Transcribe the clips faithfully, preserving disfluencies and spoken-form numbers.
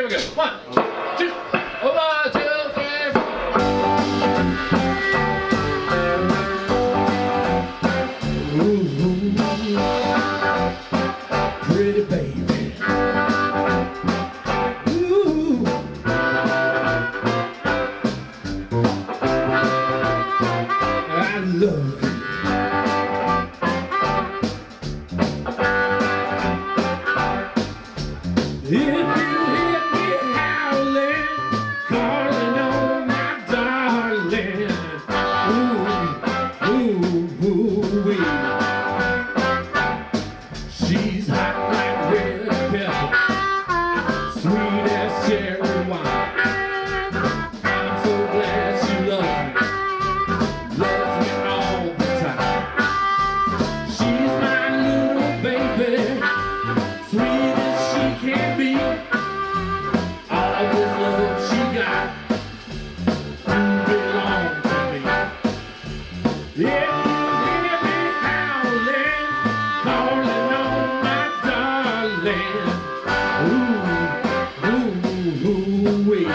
we go. One, two, one, two, three, four. Ooh, pretty baby. Ooh. I love you. If you hear me howling, calling on my darling, ooh, ooh, ooh, wee. She's hot like red pepper, sweet as cherry wine. I'm so glad she loves me, loves me all the time. She's my little baby, sweet as she can be. All this love she got belongs to me. If you hear me howling, calling on my darling, ooh, ooh, ooh, wee.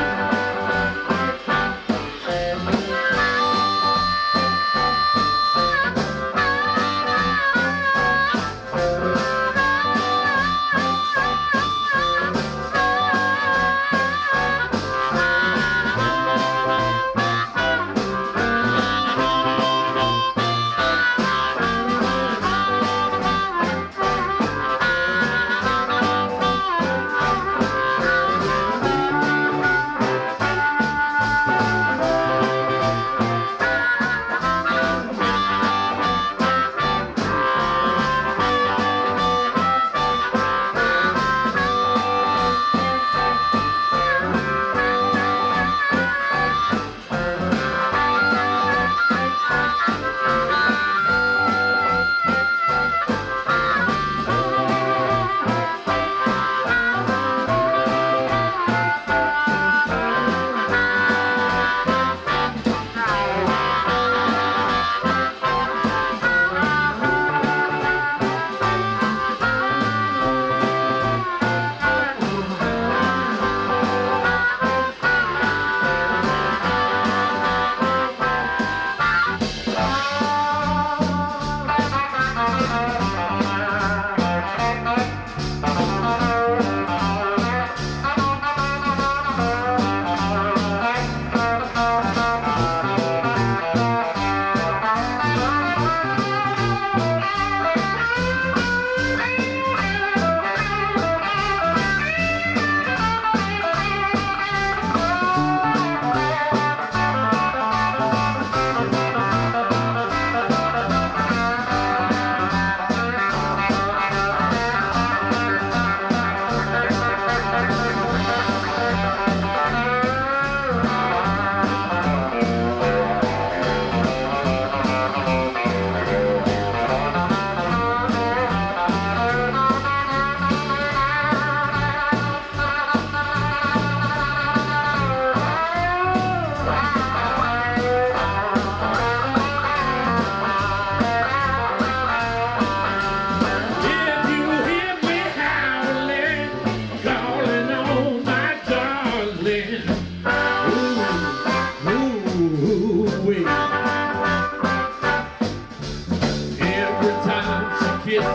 Every time she kissed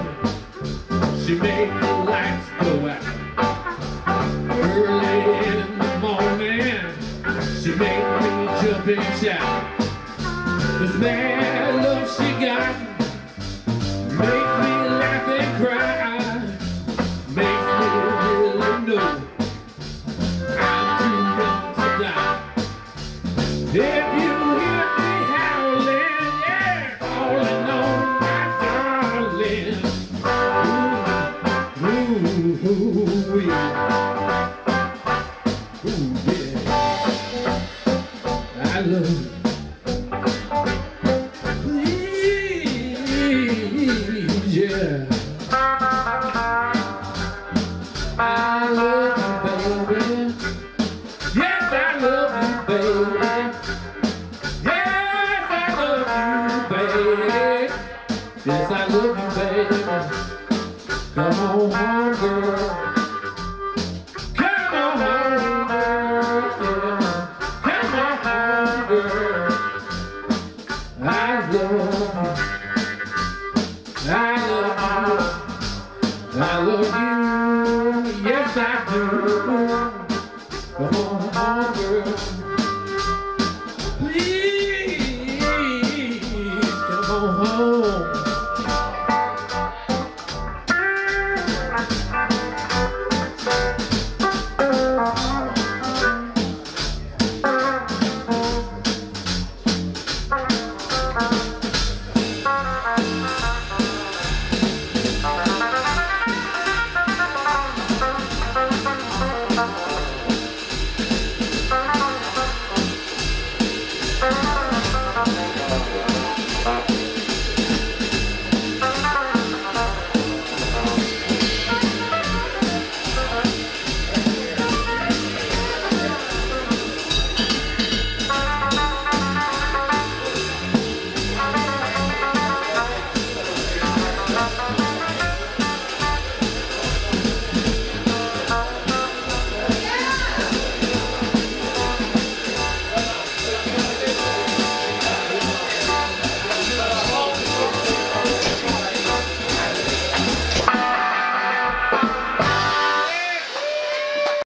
me, she made the lights go out. Early in the morning, she made me jump and shout. This mad love she got makes me laugh and cry, makes me really know I'm too young to die. If you hear me howling, yeah, calling on my darling, ooh, ooh, ooh, ooh, yeah, I love you. Please, yeah, I love you, baby. Yes, I love you, baby. Yes, I love you, baby. Come on home, girl. Come on home. girl, I want a hard girl.